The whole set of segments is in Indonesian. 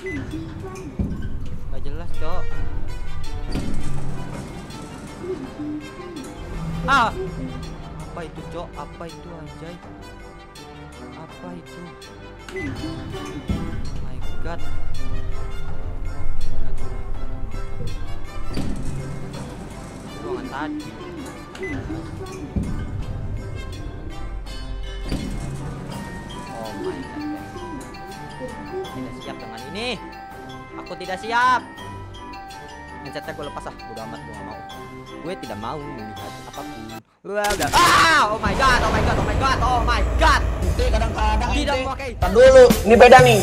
Gak jelas, Cok. Ah, apa itu, Cok? Apa itu, anjay? Apa itu? Oh my god. Ruangan tadi. Oh my god, guys. Tidak siap dengan ini. Aku tidak siap. Headsetnya gue lepas ah, udah amat, gue gak mau. Gue tidak mau melihat apapun. Udah. Ah! Oh my god, oh my god, oh my god, oh my god. Kadang-kadang Tidak oke. Tar dulu, ini beda nih.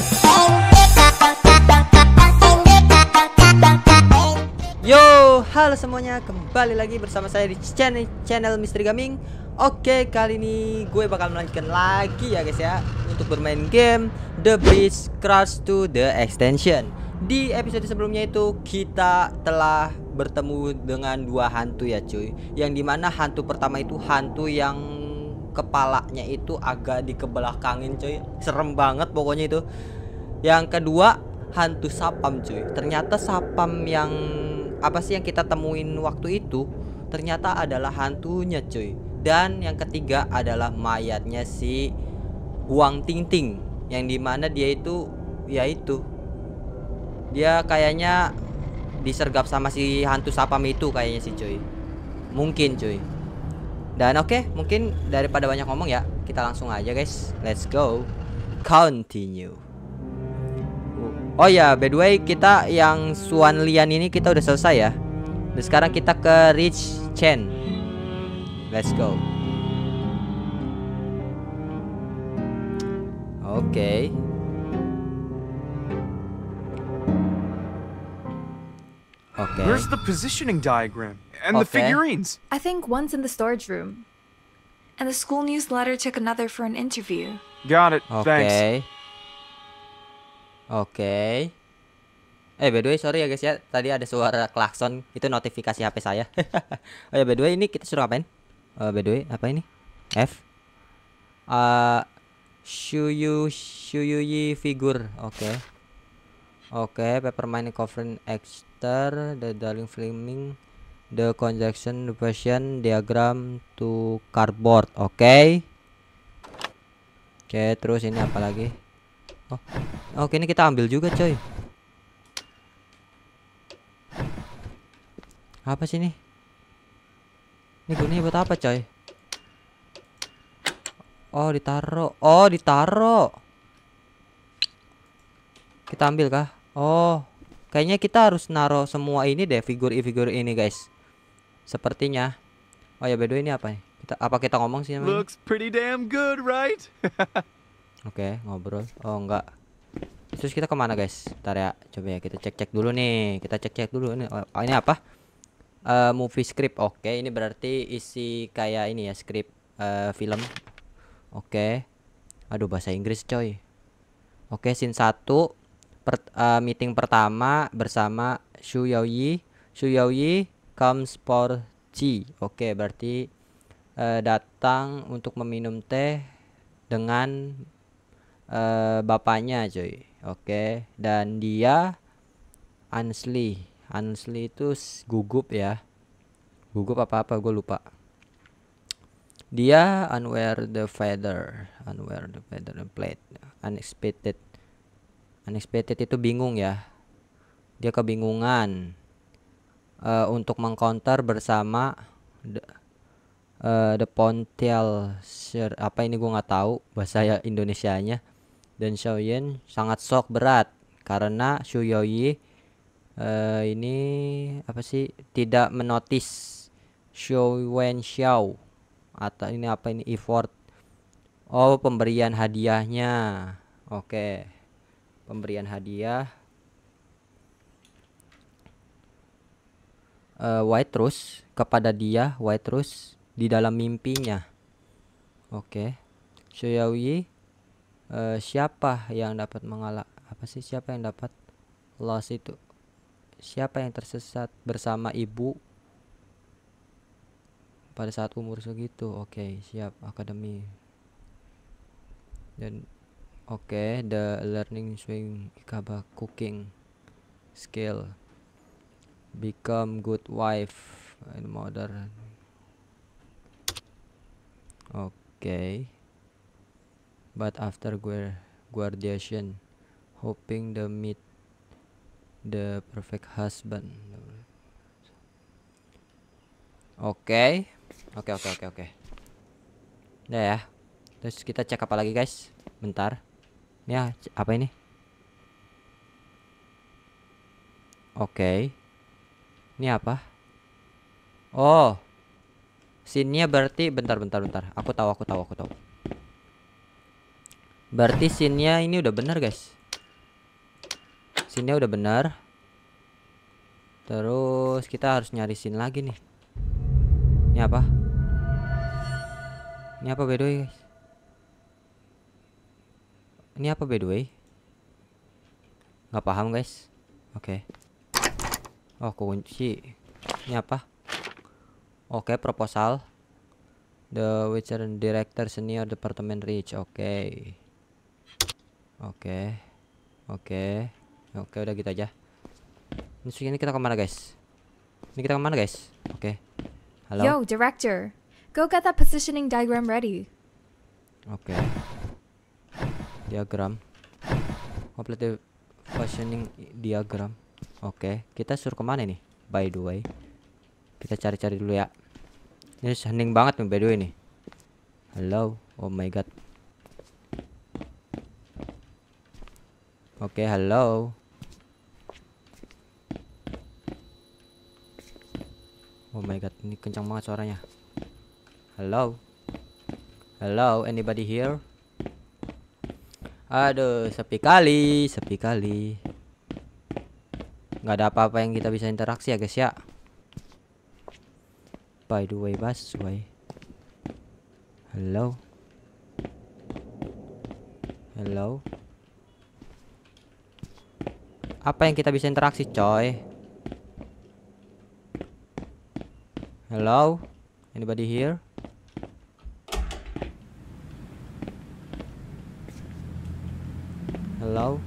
Yo, halo semuanya, kembali lagi bersama saya di channel Misteri Gaming. Oke, kali ini gue bakal melanjutkan lagi ya guys ya, untuk bermain game The Bridge Crash to the Extension. Di episode sebelumnya itu kita telah bertemu dengan dua hantu ya cuy. Yang dimana hantu pertama itu hantu yang kepalanya itu agak dikebelakangin cuy. Serem banget pokoknya itu. Yang kedua hantu sapam cuy. Ternyata sapam yang apa sih yang kita temuin waktu itu ternyata adalah hantunya cuy. Dan yang ketiga adalah mayatnya si Huang Tingting, yang dimana dia itu yaitu dia kayaknya disergap sama si hantu sapam itu kayaknya sih cuy. Mungkin cuy. Dan oke, mungkin daripada banyak ngomong ya, kita langsung aja guys. Let's go. Continue. Oh ya, by the way kita yang Suan Lian ini kita udah selesai ya. Dan sekarang kita ke Rich Chen. Let's go. Oke. Okay. Where's the positioning diagram and the Okay. figurines? I think one's in the storage room. And the school newsletter took another for an interview. Got it. Oke. Thanks. Oke. By the way sorry ya guys ya, tadi ada suara klakson, itu notifikasi HP saya. Oh ya, by the way ini kita suruh ngapain? By the way apa ini? F. Shuyuyi figure. Oke. Oke, Peppermint covering exter, the darling flaming, the conjunction, the Gaussian diagram to cardboard. Oke. Oke, terus ini apa lagi? Oh, oke ini kita ambil juga coy. Apa sih ini? Ini gunanya buat apa coy? Oh ditaro. Oh ditaro. Kita ambil kah? Oh, kayaknya kita harus naro semua ini deh, figur ini guys. Sepertinya. Oh ya, by the way ini apa nih? Kita ngomong sih namanya? Looks pretty damn good, right? Oke, ngobrol. Oh enggak. Terus kita kemana guys? Ntar ya, coba ya kita cek dulu nih. Kita cek dulu ini. Oh, ini apa? Movie script. Oke, ini berarti isi kayak ini ya, script film. Oke. Aduh bahasa Inggris coy. Oke, scene 1. Meeting pertama bersama Xu Yaoyi. Xu Yaoyi comes for tea. Oke, berarti datang untuk meminum teh dengan bapaknya cuy. Oke, dan dia Ansley itu gugup ya. Gugup apa gue lupa. Dia unwear the feather plate. Unexpected itu bingung ya. Dia kebingungan untuk mengcounter bersama the Pontial apa ini gue nggak tahu bahasa Indonesianya. Dan Xiaoyan sangat shock berat karena Xu Yaoyi ini apa sih tidak menotis Xiao Wen Xiao atau ini apa ini effort. Oh, pemberian hadiahnya. Oke. Pemberian hadiah White Rose kepada dia, White Rose di dalam mimpinya. Oke. Xiaoyi siapa yang dapat mengalah apa sih, siapa yang dapat loss itu, siapa yang tersesat bersama ibu pada saat umur segitu. Oke, siap akademi. Dan Oke, the learning swing ikaba cooking skill. Become good wife and mother. Oke. But after graduation, hoping to meet the perfect husband. Oke. Udah ya. Terus kita cek apa lagi guys? Bentar. Ya, apa ini? Oke. Ini apa? Oh. Scene-nya berarti bentar. Aku tahu. Berarti scene-nya ini udah benar guys. Scene-nya udah benar. Terus kita harus nyari scene lagi nih. Ini apa? Ini apa by the way guys? Ini apa by the way? Nggak paham guys. Oke. Oh, kunci. Ini apa? Oke, proposal. The Witcher Director Senior Department Reach. Oke, udah gitu aja. Ini kita kemana guys? Oke. Halo. Yo, director. Go get that positioning diagram ready. Oke. Diagram. Complete the positioning diagram. Oke, kita suruh kemana nih? By the way, kita cari-cari dulu ya. Ini hening banget nih by the way nih. Halo, oh my god. Oke, halo. Oh my god, ini kencang banget suaranya. Halo, anybody here? Aduh, sepi kali. Nggak ada apa-apa yang kita bisa interaksi ya guys ya. By the way, busway. Halo. Apa yang kita bisa interaksi, coy? Hello? Anybody here? Hello?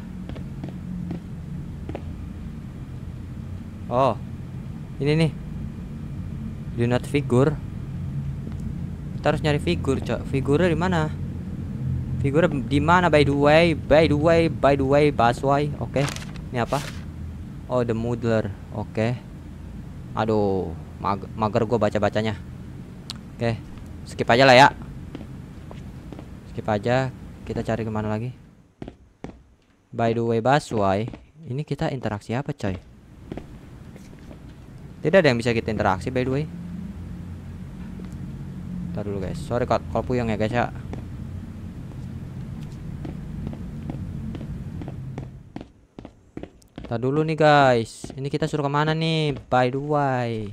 Oh, ini nih. Do not figure. Kita harus nyari figur, cok. Figurnya di mana? Figurnya di mana by the way, busway. Oke. Ini apa? Oh, the moodler. Oke. Aduh, mager gue baca-bacanya. Oke, skip aja lah ya. Skip aja. Kita cari kemana lagi? By the way, busway. Ini kita interaksi apa, coy? Tidak ada yang bisa kita interaksi by the way. Ntar dulu guys. Sorry kalau puyeng ya guys ya. Ntar dulu nih guys. Ini kita suruh kemana nih? By the way.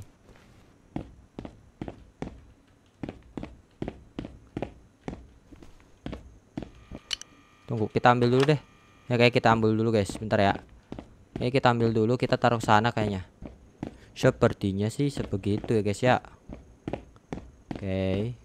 Tunggu, kita ambil dulu deh. Ya kayak kita ambil dulu guys. Bentar ya. Kita ambil dulu. Kita taruh sana kayaknya. Sepertinya sih sebegitu ya guys ya. Oke.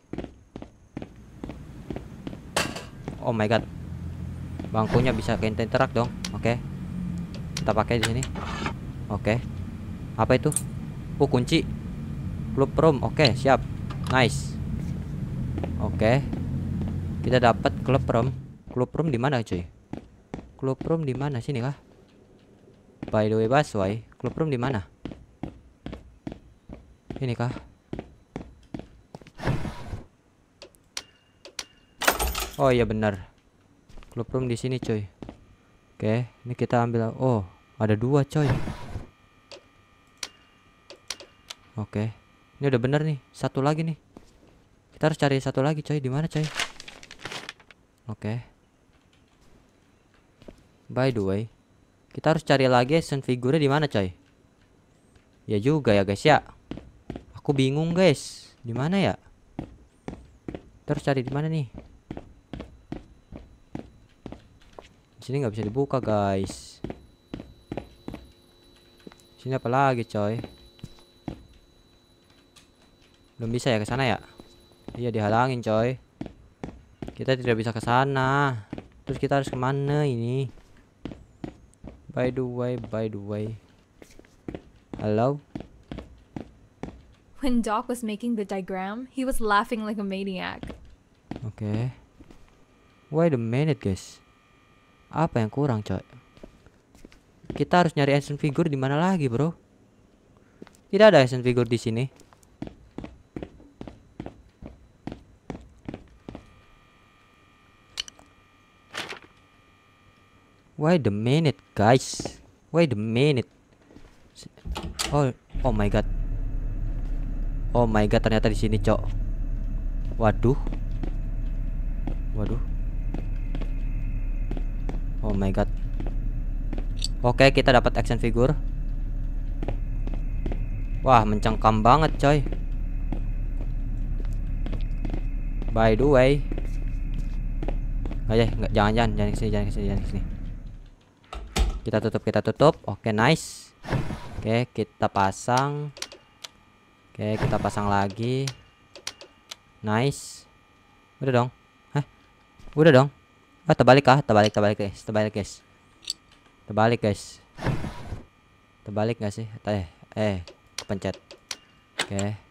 Oh my god. Bangkunya bisa ke interak dong. Oke. Kita pakai di sini. Oke. Apa itu? Oh, kunci. Club room. Oke, siap. Nice. Oke. Kita dapat club room. Club room di mana, cuy? Club room di mana sini kah? By the way, busway. Club room di mana? Ini kah? Oh iya benar. Club room di sini, coy. Oke, ini kita ambil. Oh, ada dua, coy. Oke. Ini udah bener nih. Satu lagi nih. Kita harus cari satu lagi, coy. Di mana, coy? Oke. By the way, kita harus cari lagi action figure di mana, coy? Ya juga ya, guys ya. Aku bingung guys, di mana ya? Terus cari di mana nih? Di sini nggak bisa dibuka guys. Sini apa lagi coy? Belum bisa ya ke sana ya? Iya dihalangin coy. Kita tidak bisa ke sana. Terus kita harus kemana ini? By the way. Hello? When Doc was making the diagram, he was laughing like a maniac. Oke. Wait a minute, guys. Apa yang kurang, coy? Kita harus nyari action figure di mana lagi, bro? Tidak ada action figure di sini. Wait a minute, guys. Wait a minute. Oh my god. Oh my god, ternyata di sini, cok. Waduh. Oh my god. Oke, kita dapat action figure. Wah, mencengkam banget, coy. By the way. Jangan kesini. Kita tutup. Oke, nice. Oke, kita pasang. Oke, kita pasang lagi. Nice. Udah dong. Udah dong. Terbalik kah? Terbalik guys. Terbalik gak sih? Kepencet. Oke,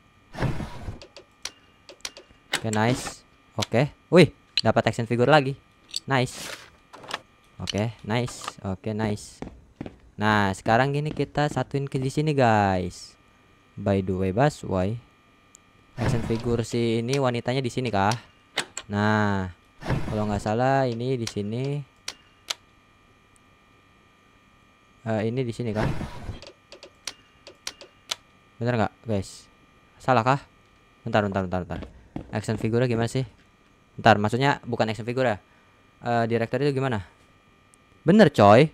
nice. Oke. Wih, dapat action figure lagi. Nice. Oke, nice. Nah, sekarang gini kita satuin ke di sini, guys. By the way, why? Action figure si ini wanitanya di sini kah? Nah, kalau nggak salah ini di sini. Ini di sini kah? Bener nggak, guys? Salah kah? Bentar. Action figure gimana sih? Bentar, maksudnya bukan action figure ya? Director itu gimana? Bener, coy.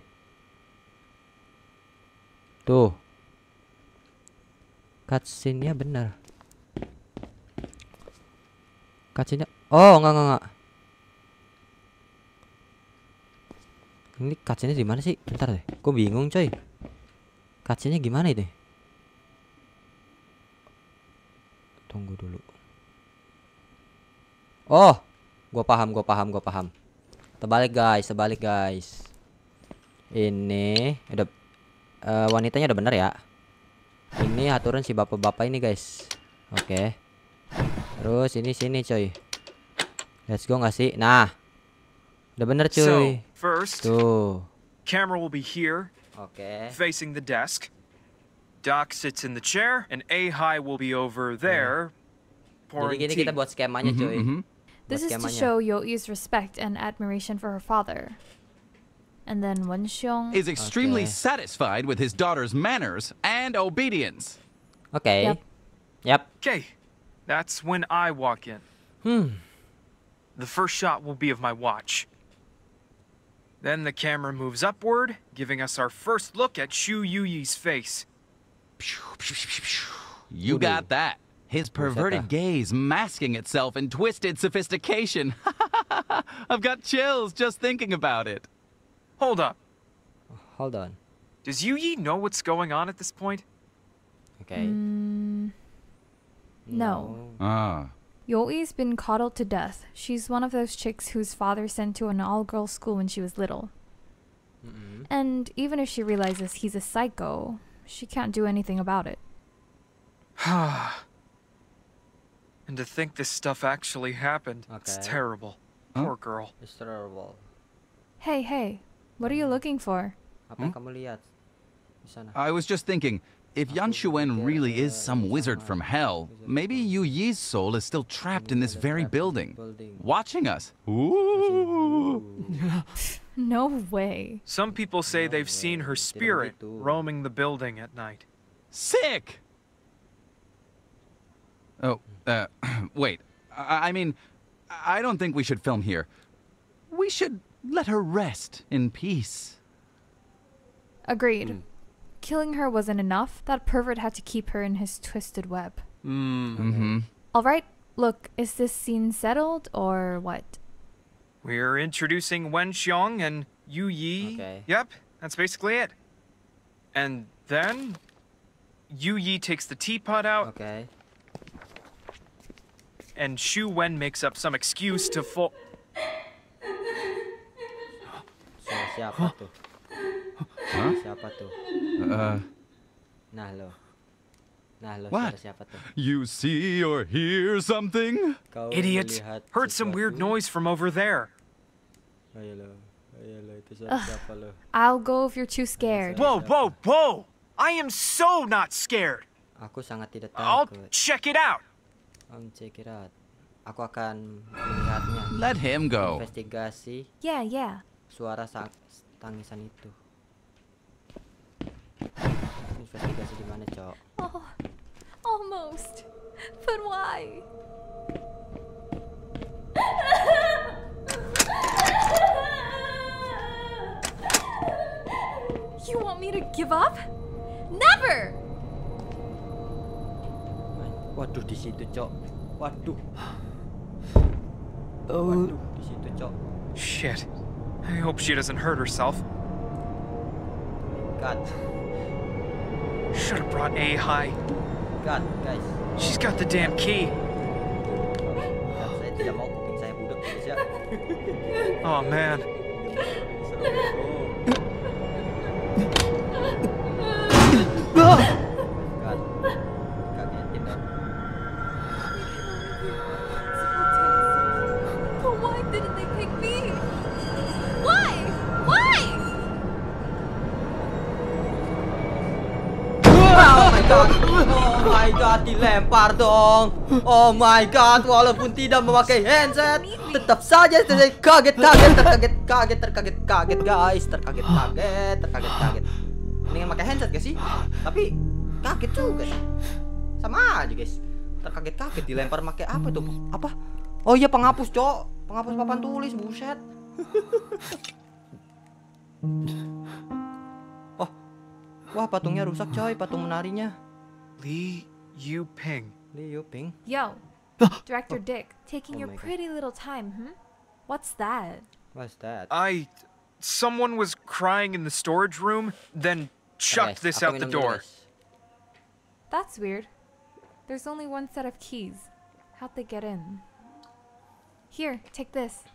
Tuh. Cutscene-nya bener. Cutscene-nya. Oh, enggak. Ini cutscene-nya di mana sih? Bentar deh. Gue bingung, coy. Cutscene-nya gimana ini? Tunggu dulu. Oh, gue paham. Terbalik guys. Ini udah wanitanya udah bener ya. Ini aturan si bapak-bapak ini, guys. Oke. Terus ini sini, coy. Let's go nggak sih? Nah, udah bener, So, cuy. first, Tuh. camera will be here, Oke. facing the desk. Doc sits in the chair, and A-High will be over there, Jadi pouring gini tea. kita buat skemanya, cuy. This is to skemanya. show Yo-I's respect and admiration for her father. And then Wenxiong. Is extremely Okay. satisfied with his daughter's manners and obedience. Oke. Yep. Yap. Okay, that's when I walk in. The first shot will be of my watch. Then the camera moves upward, giving us our first look at Shu Yuyi's face. You got that. His perverted Rosetta. gaze masking itself in twisted sophistication. I've got chills just thinking about it. Hold up. Hold on. Does Yuyi know what's going on at this point? Oke. No. Ah. Yo-I's been coddled to death. She's one of those chicks whose father sent to an all-girls school when she was little. And even if she realizes he's a psycho, she can't do anything about it. And to think this stuff actually happened. It's Okay. terrible. Poor girl. It's terrible. Hey, what are you looking for? Apa yang kamu lihat di sana? I was just thinking, if Yan Shuwen really is some wizard from hell, maybe Yu Yi's soul is still trapped in this very building, watching us. Ooh. No way. Some people say they've seen her spirit roaming the building at night. Sick! Oh, wait. I mean, I don't think we should film here. We should let her rest in peace. Agreed. Killing her wasn't enough. That pervert had to keep her in his twisted web. All right, look, is this scene settled or what? We're introducing Wen Xiong and Yu Yi. Okay. Yep, that's basically it. And then Yu Yi takes the teapot out, Oke. and Shu Wen makes up some excuse to siapa tuh? Hah? Siapa tuh? Nah lo. Nah lo, What? siapa tuh? You see or hear something? Kau Idiot! melihat Heard some weird sesuatu? noise from over there. Ayo lo, itu suara siapa lo? I'll go if you're too scared. Whoa, whoa, whoa! I am so not scared. Aku sangat tidak I'll takut. check it out. Check it out. Aku akan melihatnya. Let him go. Investigasi Yeah. suara tangisan itu. Investigasi di mana, Cok? Oh, almost. But why? You want me to give up? Never! Waduh, di situ, Cok. Waduh. Waduh, di situ, Cok. Shit. I hope she doesn't hurt herself. God, Should have brought A high. God, guys. She's got the damn key. Dan saya tidak mau kuping saya budek, guys ya. Oh man. God, kagetin dong. But why didn't they pick me? Why? Why? Oh my God, oh my God, dilempar dong. Oh my God, walaupun tidak memakai handset, tetap saja saya kaget guys, terkaget. Mendingan pakai handset gak sih? Tapi kaget juga sih. Sama aja guys. Terkaget dilempar pakai apa tuh? Apa? Oh iya, penghapus, Cok. Penghapus papan tulis, buset. Oh. Wah, patungnya rusak, coy, patung menarinya. Li Yuping. Li Yuping. Yo, Director Dick, taking Oh your my God. pretty little time, What's that? What's that? Someone was crying in the storage room, then chucked this Aku out the minum dulu, door. guys. That's weird. There's only one set of keys. How'd they get in? Here, take this.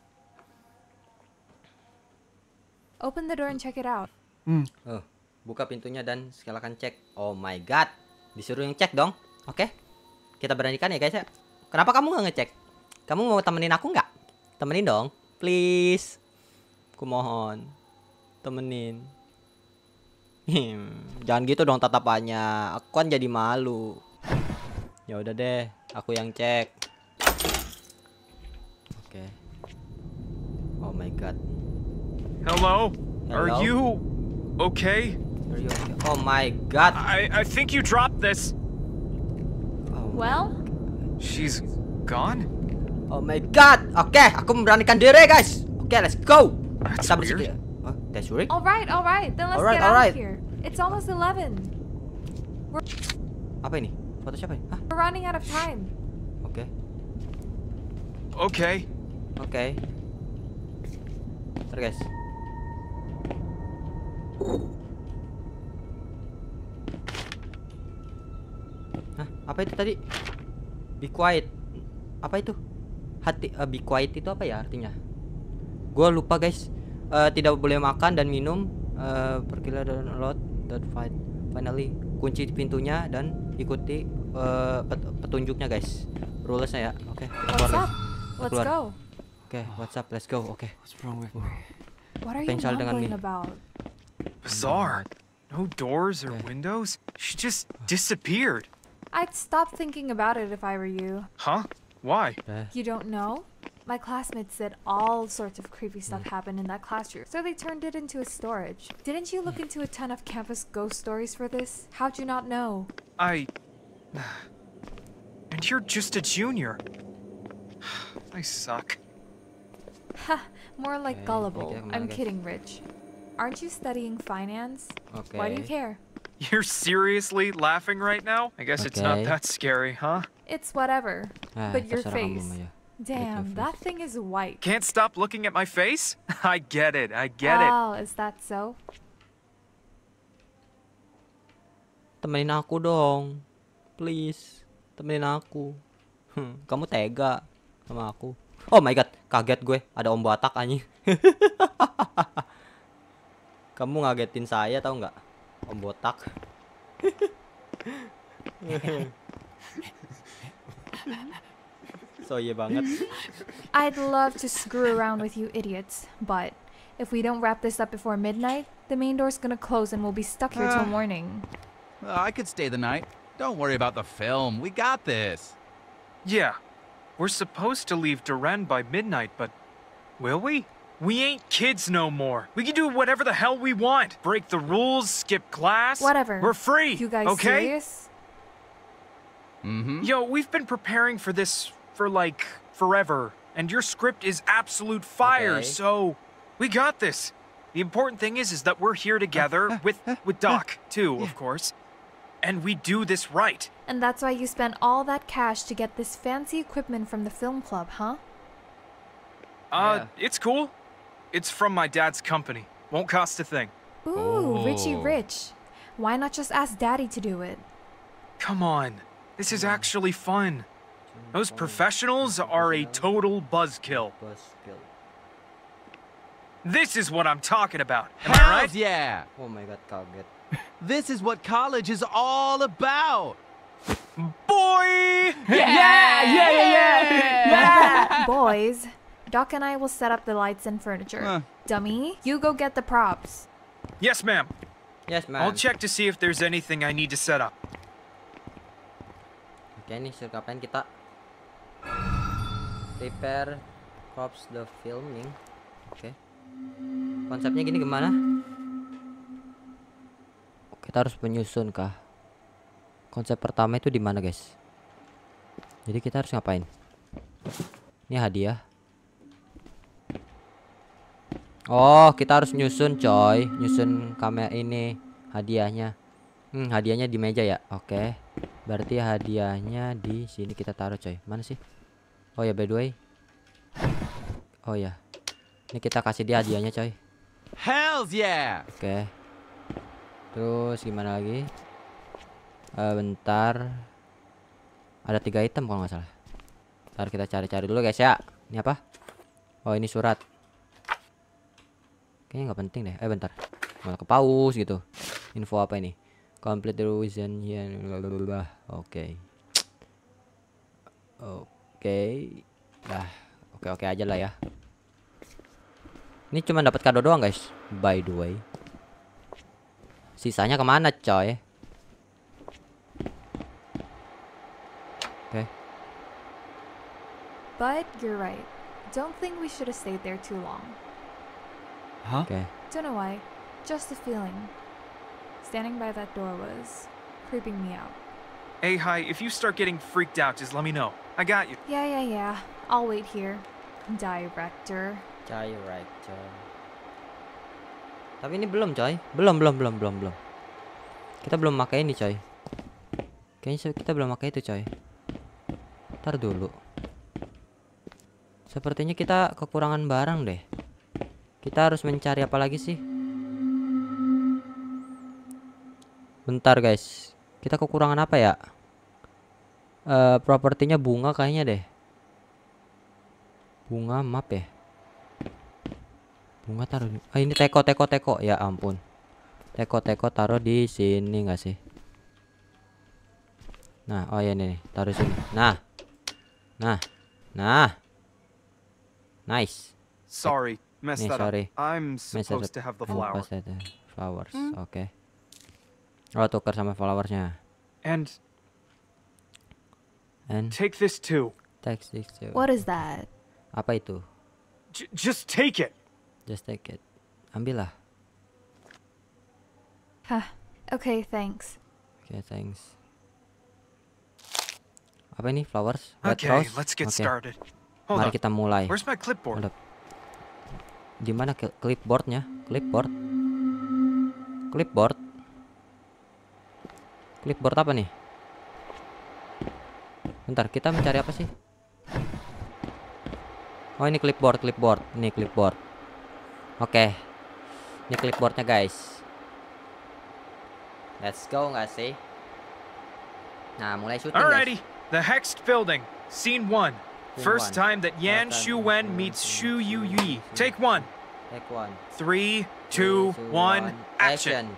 Open the door and check it out. Oh, buka pintunya dan silakan cek. Oh my God, disuruh yang cek dong. Oke, kita beranikan ya guys ya. Kenapa kamu nggak ngecek? Kamu mau temenin aku nggak? Temenin dong, please. Aku mohon, temenin. Jangan gitu dong tatapannya. Aku kan jadi malu. Ya udah deh, aku yang cek. Oke. Oh my God. Hello? Are Hello? you okay? Are you okay? Oh my God. I think you dropped this. Oh, Well, She's gone? oh my God. Oke, aku memberanikan diri guys. Oke, let's go. That's Kita weird. bersih. Oh, that's weird. all right. Then let's Alright, get out alright. of here. It's almost 11. Apa ini? Foto siapa ini? Hah? We're running out of time. Oke. Okay. Oke. Ntar guys. Hah? Apa itu tadi? Be quiet. Apa itu? Be quiet itu apa ya artinya? Gua lupa guys. Tidak boleh makan dan minum. Pergilah dan lot that fight. Finally kunci pintunya dan ikuti petunjuknya guys. Rulesnya ya. Oke, kita What's keluar, up? guys. Let's Keluar. go. Oke, what's up? Let's go. Oke. What are you Pencil dengan mumbling min. about? Bizarre. No doors or Okay. windows. She just disappeared. I'd stop thinking about it if I were you. Huh? Why? You don't know? My classmates said all sorts of creepy stuff happened in that classroom, so they turned it into a storage. Didn't you look into a ton of campus ghost stories for this? How'd you not know? And you're just a junior. I suck. Ha, more like Okay, gullible. okay, I'm okay. kidding, Rich. Aren't you studying finance? Oke. Why do you care? You're seriously laughing right now? I guess it's not Okay. that scary, huh? It's whatever. But your terserah kamu, face. Maya. Damn, face. that thing is white. Can't stop looking at my face? I get it. I get it. Oh, is that so? Temenin aku dong. Please. Temenin aku. Kamu tega sama aku. Oh my God, kaget gue. Ada Om Batak anjing. Kamu ngagetin saya tahu nggak? Om botak. So iya banget. I'd love to screw around with you idiots, but if we don't wrap this up before midnight, the main door's gonna close and we'll be stuck here till morning. I could stay the night. Don't worry about the film. We got this. Yeah, we're supposed to leave Duran by midnight, but will we? We ain't kids no more. We can do whatever the hell we want. Break the rules, skip class. Whatever. We're free. You guys okay? serious? Mm-hmm. Yo, we've been preparing for this for like forever, and your script is absolute fire. Okay. So we got this. The important thing is that we're here together with Doc too, of course, and we do this right. And that's why you spent all that cash to get this fancy equipment from the film club, huh? Yeah. It's cool. It's from my dad's company. Won't cost a thing. Ooh, Richie Oh. Rich. Why not just ask Daddy to do it? Come on. This is actually fun. Those professionals are a total buzzkill. This is what I'm talking about. Am I Hells right? yeah! Oh my god, kaget. This is what college is all about. Boy! Boys, Doc and I will set up the lights and furniture. Dummy, you go get the props. Yes, ma'am. Yes, man. I'll check to see if there's anything I need to set up. Oke nih, kapan kita prepare props the filming. Oke. Konsepnya gini gimana? Kita harus menyusun kah? Konsep pertama itu di mana, guys? Jadi kita harus ngapain? Ini hadiah. Oh, kita harus nyusun, coy. Nyusun kamera ini hadiahnya. Hadiahnya di meja ya. Oke. Berarti hadiahnya di sini kita taruh, coy. Mana sih? Oh ya, by the way. Oh ya. Ini kita kasih dia hadiahnya, coy. Hells yeah! Oke. Terus gimana lagi? Bentar. Ada 3 item kalau nggak salah. Ntar kita cari-cari dulu, guys ya. Ini apa? Oh, ini surat. Kayaknya nggak penting deh. Bentar. Malah ke pause gitu. Info apa ini? Complete the revision. Oke. Oke. Dah. Oke aja lah ya. Ini cuma dapat kado doang, guys. By the way. Sisanya kemana, coy? Oke. But you're right. Don't think we should have stayed there too long. Oke. Don't know why. Just a feeling. Standing by that door was creeping me out. Hey, hi, if you start getting freaked out, just let me know. I got you. Yeah. I'll wait here. Director. Right, coy. Tapi ini belum, coy. Belum. Kita belum pakai ini, coy. Kayaknya kita belum pakai itu, coy. Ntar dulu. Sepertinya kita kekurangan barang deh. Kita harus mencari apa lagi sih? Bentar, guys. Kita kekurangan apa ya? Propertinya bunga kayaknya deh. Bunga map ya. Bunga taruh di... ini teko. Ya ampun. Teko taruh di sini nggak sih? Nah, oh ya nih, taruh sini. Nah. Nice. Sorry, messed that sorry. up. I'm supposed to have the flower. Flowers. Oke. Oh, tukar sama flowersnya. And And take this too. text this too. What is that? Apa itu? Just take it. Just take it. Ambillah. Okay, thanks. Oke, thanks. Apa ini? Flowers? White Okay, rose? let's get Oke. started. Hold Mari on. kita mulai. Where's my clipboard? Hold up. Di mana clipboardnya? Clipboard apa nih? Bentar, kita mencari apa sih? Oh, ini clipboard. Ini clipboard. Oke. Ini clipboardnya, guys. Let's go, nggak sih? Nah, mulai syuting, guys. Alrighty, the Hexed Building, Scene 1. First time that Yan Shuwen meets Shu Yu Yi. Take 1. Take one. 3, 2, 1, action.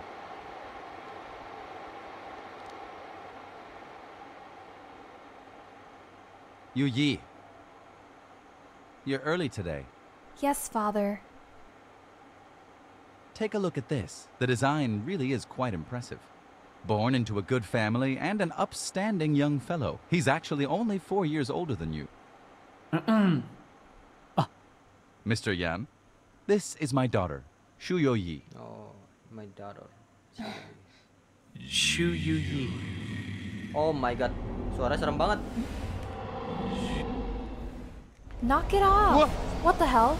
Yu Yi. You're early today. Yes, Father. Take a look at this. The design really is quite impressive. Born into a good family and an upstanding young fellow. He's actually only 4 years older than you. Mr. Yan, this is my daughter, Shu Yo Yi. Oh, my daughter. Shu Yu Yi. Oh my god. Suara serem banget. Knock it off. What the hell?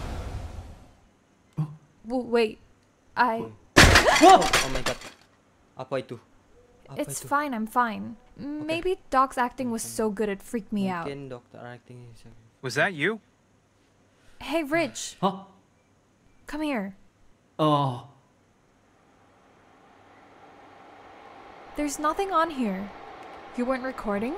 Wait. Oh my god. Apa itu? It's fine, I'm fine. Maybe Doc's acting was so good it freaked me out. Mungkin dokter acting. Was that you? Hey, Rich. Huh? Come here. Oh. There's nothing on here. You weren't recording?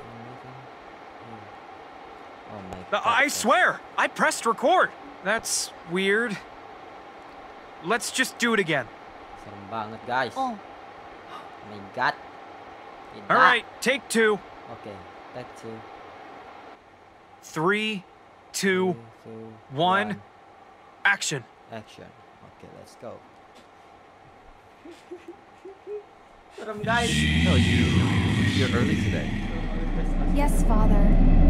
Oh my god. I swear, I pressed record. That's weird. Let's just do it again. Serem banget, guys. Oh. My god. Tidak. All right, take 2. Okay, take 2. 3, 2, 1, action. Action. Okay, let's go. Serem, guys. No, you're early today. Yes, Father.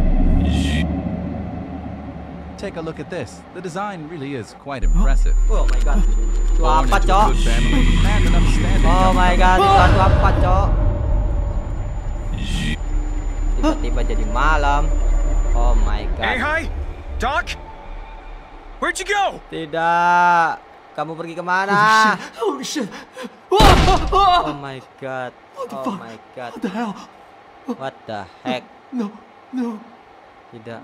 Take a look at this. The design really is quite impressive. Oh my god. Itu Born apa, into a Cok? good family and an upstanding Oh young my fellow. god, itu apa, Cok? Tiba-tiba jadi malam. Oh my god. Hey, hi, Doc. Where'd you go? Tidak. Kamu pergi kemana? Holy shit! Oh my god. Oh my god. What the hell? What the heck? No. Tidak. Tidak.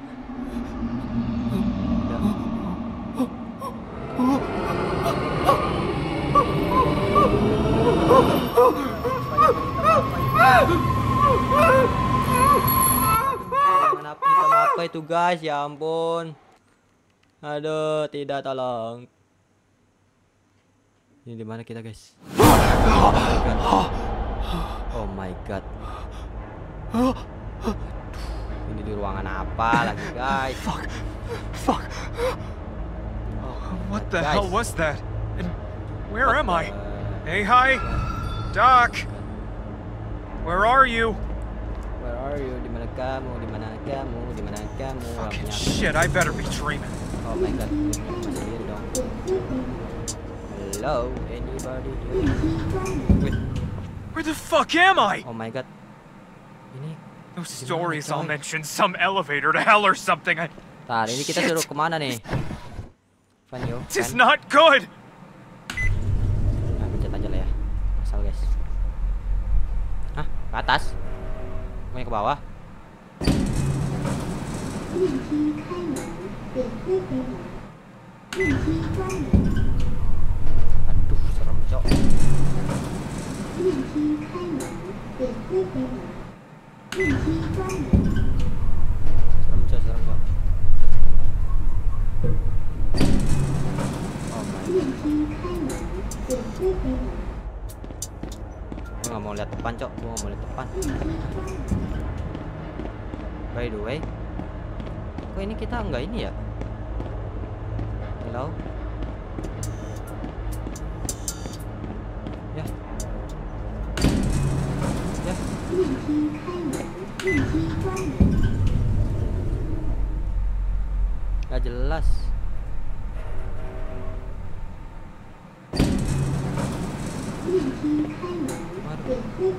Apa itu, guys? Ya ampun. Aduh, tidak, tolong. Ini di mana kita, guys? Oh my god. Ini di ruangan apa lagi, guys? Fuck. What the Guys. hell was that? And where am I? Hey, hi, Doc. Where are you? Where are you? Di mana kamu? Di mana kamu? Di mana kamu? Fucking Lampunya. shit, I better be dreaming. Oh my god. Masih sendiri dong. Hello, anybody there? Wait. Where the fuck am I? Oh my god. Ini Those stories all mention some elevator to hell or something. Tar, ini kita Shit. suruh kemana nih? Vanyo, This is kan? not good. Nah, pencet aja lah ya. Asal, guys. Hah? Ke atas? Mau ke bawah? Aduh, serem, Cok. Serem, Cok. Oh my god. Gue gak mau lihat depan, Cok. Gue gak mau lihat depan. By the way, kok ini kita nggak ini ya? Hello? Ya. Ya. Gak jelas. Waduh.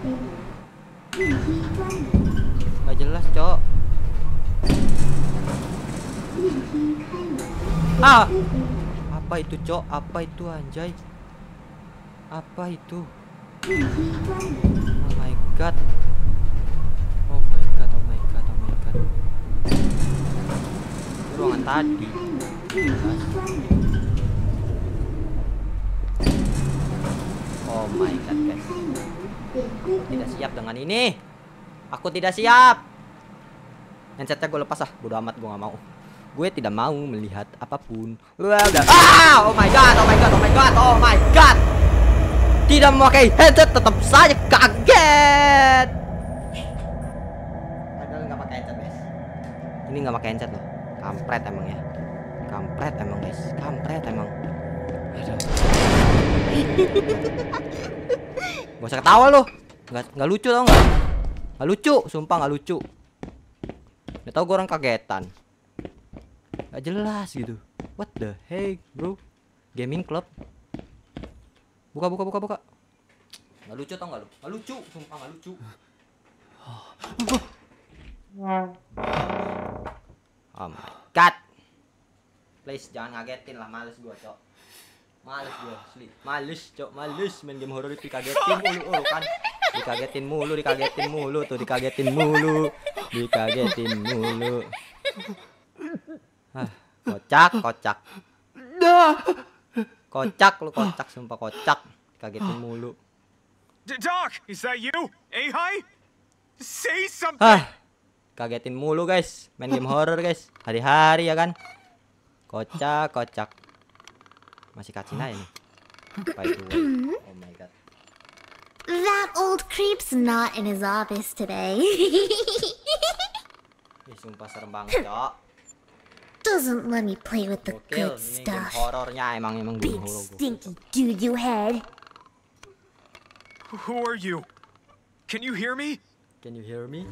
Gak jelas, Cok. Ah! Apa itu, Cok? Apa itu, anjay? Apa itu? Oh my god. Oh my god, oh my god, oh my god. Itu ruangan tadi. Oh my god, guys. Aku tidak siap dengan ini. Aku tidak siap. Handsetnya gue lepas ah. Bodo amat, gue gak mau. Gue tidak mau melihat apapun. Udah. Ah! Oh my god, oh my god, oh my god, oh my god. Tidak memakai headset tetap saja kaget. Padahal nggak pakai headset, guys. Ini nggak pakai headset loh. Kampret emang ya. Kampret emang, guys. Kampret emang. Aduh. Gak usah ketawa loh. Nggak lucu tau nggak? Nggak lucu, sumpah nggak lucu. Nggak tahu gue orang kagetan. Gak jelas gitu. What the heck, bro? Gaming club. Buka. Gak lucu tau gak lu? Gak lucu, sumpah gak lucu. Oh my god. Please jangan ngagetin lah, males gua, Cok. Males gua, asli. Males, Cok, males main game horror itu dikagetin mulu, kan. Dikagetin mulu tuh, dikagetin mulu. Ah, kocak. Kocak lu, kocak, sumpah kocak. Kagetin mulu. Doc, is that you? Hi? Say something. Kagetin mulu, guys. Main game horror, guys. Hari-hari ya kan. Kocak. Masih kacin aja nih. By the way. Oh my god. That old creep's not in his office today. Ih, sumpah serem banget, Cok. Doesn't let me play with the Gokil, good ini game stuff. horornya emang game Big horor. stinky doo-doo head. Who are you? Can you hear me? Can you hear me?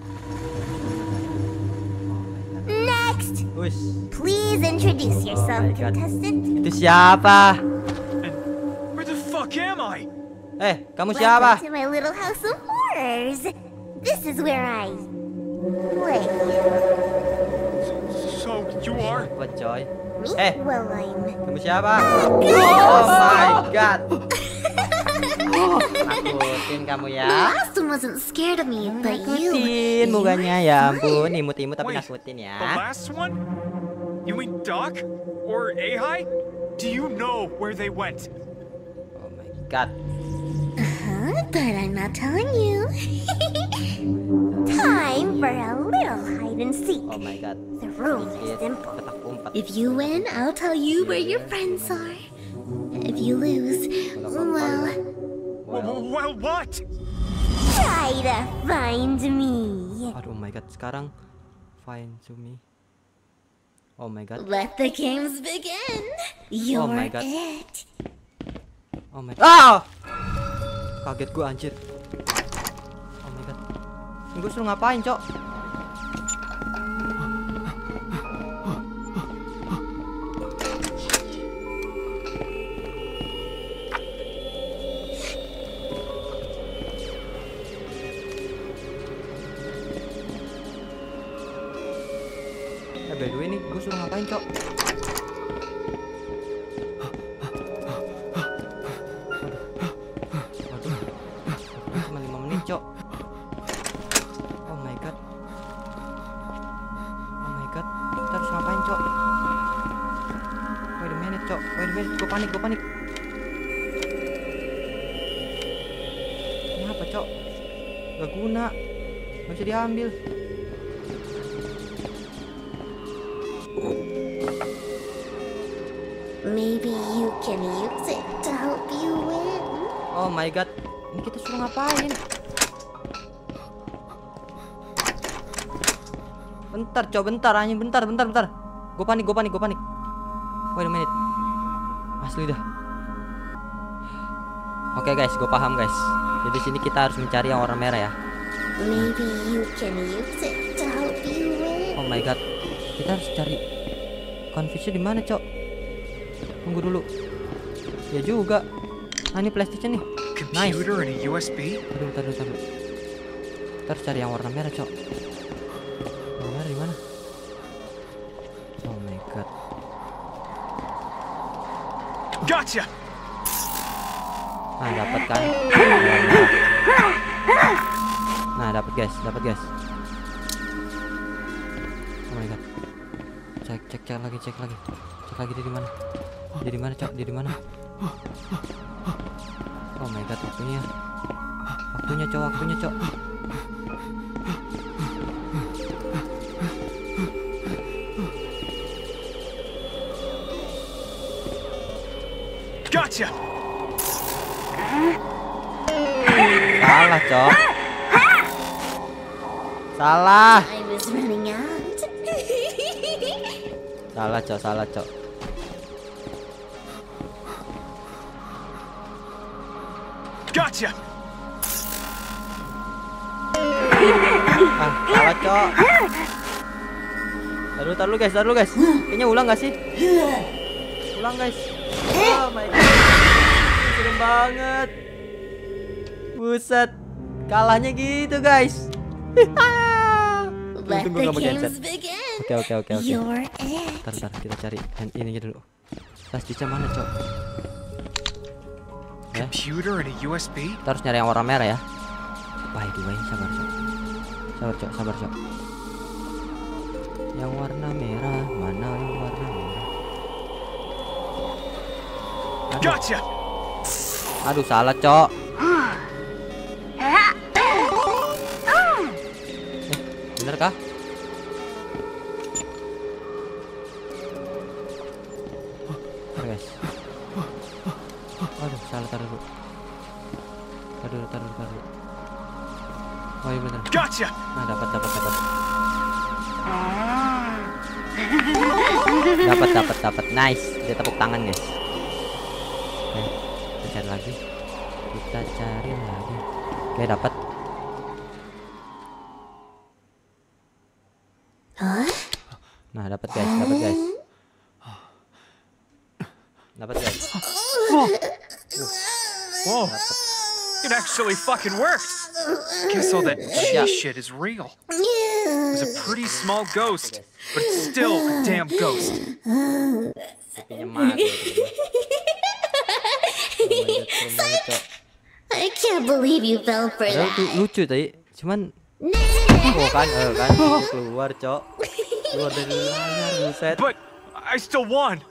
Next, Wis, please introduce yourself, my God. contestant. itu siapa? And where the fuck am I? Kamu siapa? Welcome to my little house of horrors. This is where I play. So you are? Apa coy? Me? Well, I'm Kamu siapa? Oh my god. Nakutin kamu the ya. last one wasn't scared of me, but you. Nakutin mukanya ya ampun, imut-imut tapi Wait, nakutin the ya. last one? You mean Doc? Or Hi? Do you know where they went? Oh my god. But I'm not telling you. Time for a little hide and seek. Oh my god. The rules are Sedikit simple. petak umpet. If you win, I'll tell you where your friends are. If you lose, well, Well, what? try to find me. Aduh, oh my god, sekarang find to me. Oh my god. Let the games begin. You're my God. it. Oh my god. Kaget gua anjir. Oh my god. Ini gua suruh ngapain, Cok? By the way nih, gue suruh ngapain, Cok? Waduh. Cuma 5 menit, Cok. Oh my god. Oh my god. Kita harus ngapain, Cok? Wait a minute, Cok. Wait a minute. Gue panik. Kenapa, Cok? Gak guna. Gak bisa diambil. Maybe you can use it to help you win. Oh my god. Ini kita suruh ngapain? Bentar, Cok, bentar anjing, bentar. Gue panik. Wait a minute. Asli dah. Oke guys, gue paham guys. Jadi sini kita harus mencari yang warna merah ya. Maybe you can use it to help you win. Oh my god. Kita harus cari confuse-nya di mana, Cok? Tunggu dulu. Ya juga. Nah, ini PlayStation nih. Nice. Computer and a USB? Bentar. Kita harus cari yang warna merah, Cok. Warna merah di mana? Oh my god. Gotcha! Nah, dapat kan? Nah, dapat guys. Oh my god. Cek lagi. Cek lagi dia di mana? Dia di mana, Cok? Dia di mana? Oh my god, waktunya, Cok. Gotcha. Salah, Cok. Salah. I was running out. Salah, Cok. Salah, Cok. Gotcha. Salah, Cok. Taruh guys, Kayaknya ulang gak sih? Ulang, guys. Oh my god. Serem banget. Buset. Kalahnya gitu, guys. Let Tunggu, the nggak pakai games headset. begin. Oke. You're it. Ntar kita cari ininya dulu. Tas cuci mana, Cok? Ya, Computer and a USB? kita harus nyari yang warna merah ya. By the way, sabar, Cok. Yang warna merah, mana yang warna merah? Gotcha. Aduh, salah, Cok. Bener kah? Bentar, guys. Aduh, salah, taruh dulu. Oh iya bener. Gotcha. Nah, dapat. Dapat. Nice. Dia tepuk tangan, guys. Oke, kita cari lagi. Oke, dapat. Nah, dapat guys. Whoa. It actually fucking worked. Guess all that G shit is real. It was a pretty small ghost, but it's still a damn ghost. Pipinya mati. I can't believe you fell for Padahal that. tuh lucu tadi, cuman kan keluar, Cok. Keluar dari layar, buset. But I still won.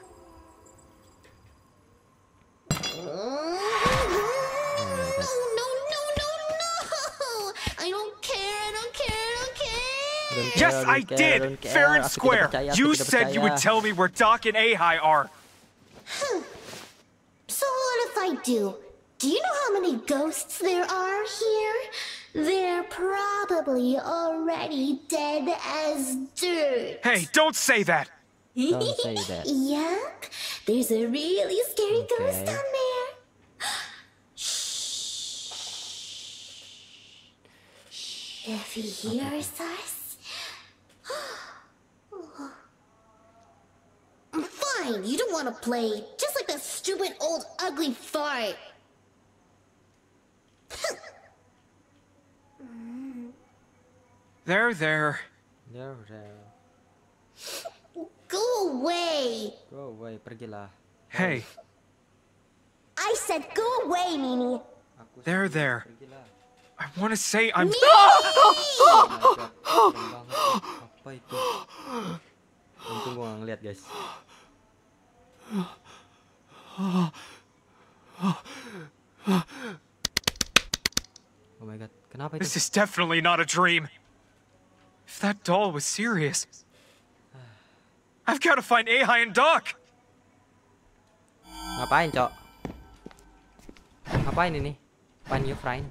No. I don't care. Yes, I did. Fair and square. You said you would tell me where Doc and Ahai are. So what if I do? Do you know how many ghosts there are here? They're probably already dead as dirt. Hey, don't say that. Don't say that. Yep, there's a really scary ghost Okay. down there. If he hears us... Fine, you don't want to play. Just like that stupid old ugly fart. There. Go away. Go away, pergilah. Hey, I said go away, Mimi. there. Pergilah. I want to say I'm... Apa itu? Untung gua nggak ngeliat, guys. Oh my god, kenapa itu? This is definitely not a dream. If that doll was serious, I've got to find Ahai and Doc. Ngapain, Cok? Ngapain ini? Find your friend.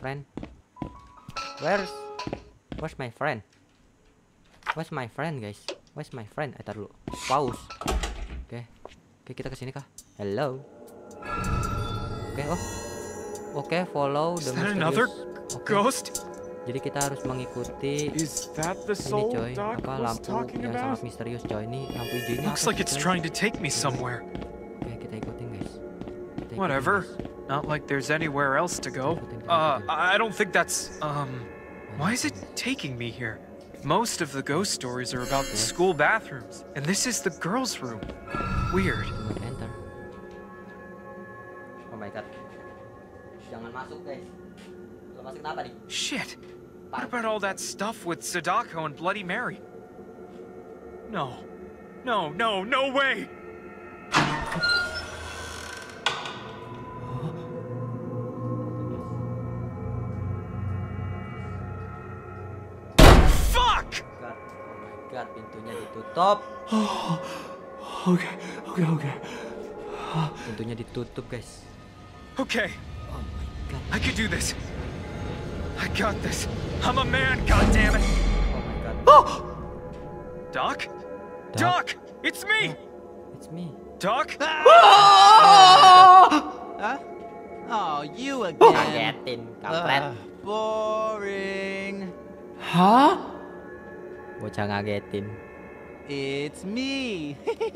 Where's my friend? Where's my friend, guys? Where's my friend? Tar dulu. Pause. Oke, kita kesini kah? Hello. Oke, follow Is the that another mysterious. Oke. ghost? Jadi kita harus mengikuti Is that the ini, soul coy. Doc Apa was lampu talking yang about? sangat misterius, coy. Ini lampu hijau ini. Looks apa like sih, it's coy? trying to take me somewhere. Oke, kita ikutin, guys. Kita ikutin, Whatever. guys. Not like there's anywhere else to go. I don't think that's, why is it taking me here? Most of the ghost stories are about the school bathrooms, and this is the girls' room. Weird. Coba enter. Oh my god. Jangan masuk, guys. Kalau masuk kenapa nih? Shit. What about all that stuff with Sadako and Bloody Mary? No way! Fuck! God. Oh my god, pintunya ditutup. Okay. Pintunya ditutup, guys. Okay, Oh my god. I could do this. I got this. I'm a man, goddammit. Oh my god. Doc? Doc? Doc! It's me! It's me. Doc? Huh? Oh, you again. Kagetin, kampret. Boring. Hah? Bocah ngagetin. It's me.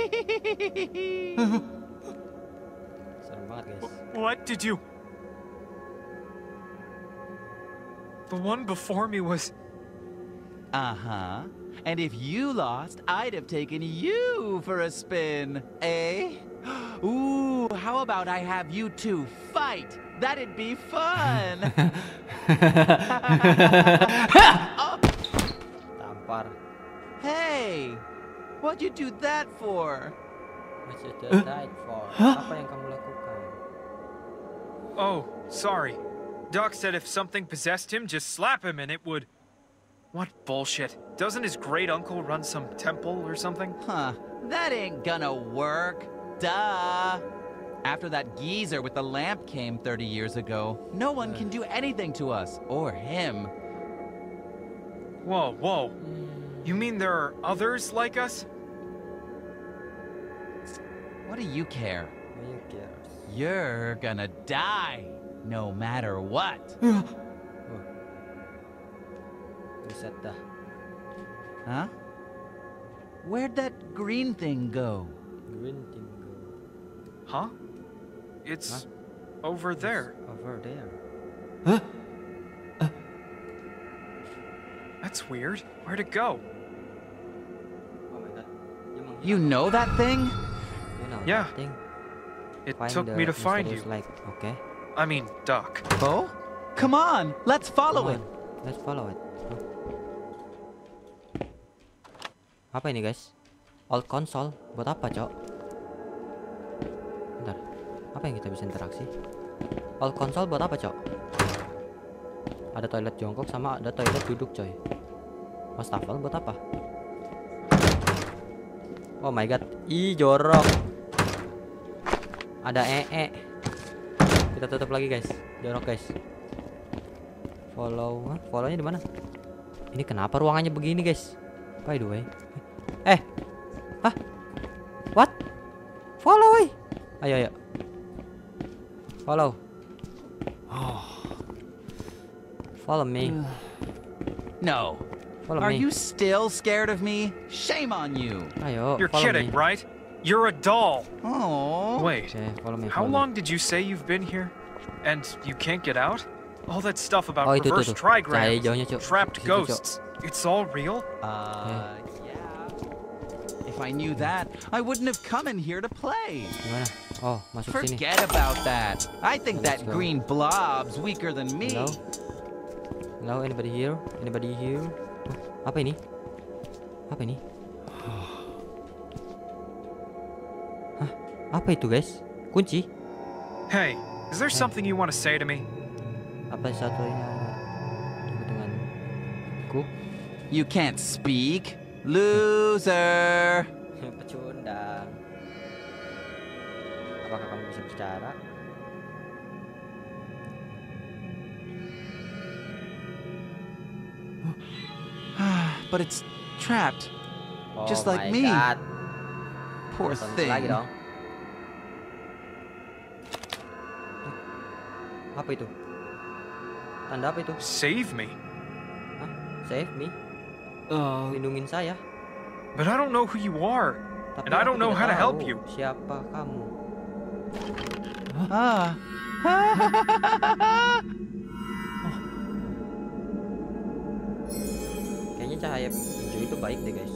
Serem banget, guys. What did you... The one before me was... Uh-huh. And if you lost, I'd have taken you for a spin, eh? Ooh, how about I have you two fight? That'd be fun. Tampar. Hey, what'd you do that for? What you died for? Apa yang kamu lakukan? Oh, sorry. Doc said if something possessed him, just slap him and it would... What bullshit. Doesn't his great uncle run some temple or something? Huh, that ain't gonna work. Duh. After that geezer with the lamp came 30 years ago, no one can do anything to us, or him. Whoa, whoa. You mean there are others like us? What do you care? Who cares? You're gonna die, no matter what. Buset dah. Huh? Where'd that green thing go? Green thing go. Huh? It's over there. Over there. That's weird. Where'd it go? Oh my god. Dia menghilang. You know that thing? You know Yeah. that thing? It Find took the me to find mysterious you. light. Okay. I mean, Doc. Oh? Come on, let's follow Come it. on, let's follow it. Apa ini, guys? Old console buat apa, Cok? Bentar. Apa yang kita bisa interaksi? Old console buat apa, Cok? Ada toilet jongkok sama ada toilet duduk, coy. Wastafel buat apa? Oh my god. Ih, jorok. Ada Kita tutup lagi, guys. Jorok, guys. Follow. Follownya di mana? Ini kenapa ruangannya begini, guys? By the way. Hah? What? Follow, woy. Ayo. Follow. Follow me. No. Follow Are me. you still scared of me? Shame on you. Ayo, You're follow kidding, me. right? You're a doll. Oh. Wait, Okay, follow me. how follow me. long did you say you've been here? And you can't get out? All that stuff about Oh, itu reverse tuh. Cahaya trigrams, hijaunya, Cuk. trapped Situ, Cuk. ghosts. It's all real? Yeah. If I knew that, I wouldn't have come in here to play. Gimana? Oh, masuk sini. Forget about that. I think Let's that go. green blob's weaker than me. Hello? Hello, anybody here? Anybody here? Apa ini? Apa ini? Hah? Apa itu, guys? Kunci? Hey, is there something you want to say to me? Apa satunya denganku? You can't speak. Loser. Pecundang. Apakah kamu bisa bicara? But it's trapped. Oh Just like my me. God. Poor Tonton thing. lagi dong. Apa itu? Tanda apa itu? Save me. Hah? Save me? Lindungin saya. But I don't know who you are. Tapi And I aku don't know tidak how to help tahu you. Siapa kamu? Ah. Kayaknya cahaya hijau itu baik deh, guys.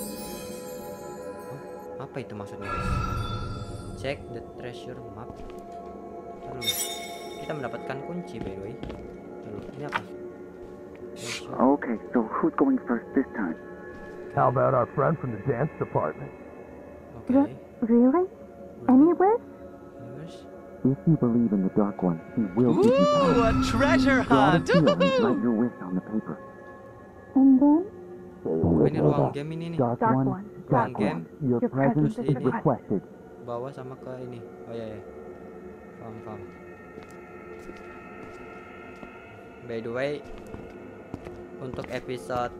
Oh, apa itu maksudnya, guys? Check the treasure map. Lalu kita mendapatkan kunci, by the way. Lalu ini apa? Treasure. Okay, so who's going first this time? How about our friend from the dance department? Okay. Really? Any wish? Universe. If you believe in the Dark One, he will give you Ooh, power. a treasure Draw hunt. the seal and write your wish on the paper. And then? Oh, ini ruang game ini nih. Dark One, Ruang Dark game. One, your Your presence presence is is requested. bawah sama ke ini. Oh iya ya. Paham. By the way, untuk episode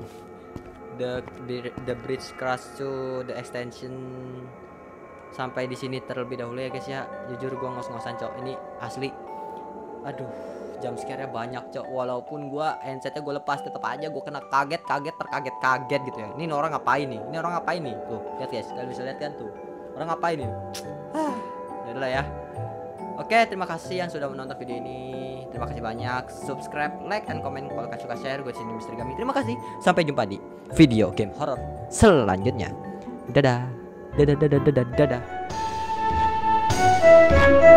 the bridge crash to the extension sampai di sini terlebih dahulu ya guys ya. Jujur gua ngos-ngosan cok, ini asli. Aduh, jump scare-nya banyak cok. Walaupun gua headsetnya gua lepas, tetap aja gua kena terkaget gitu ya. Ini orang ngapain nih? Tuh, lihat guys, kalian bisa lihat kan tuh. Orang ngapain nih? Ya udah ya. Oke, terima kasih yang sudah menonton video ini. Terima kasih banyak. Subscribe, like, and comment kalau kalian suka share. Gue disini Misteri Gaming. Terima kasih. Sampai jumpa di video game horror selanjutnya. Dadah.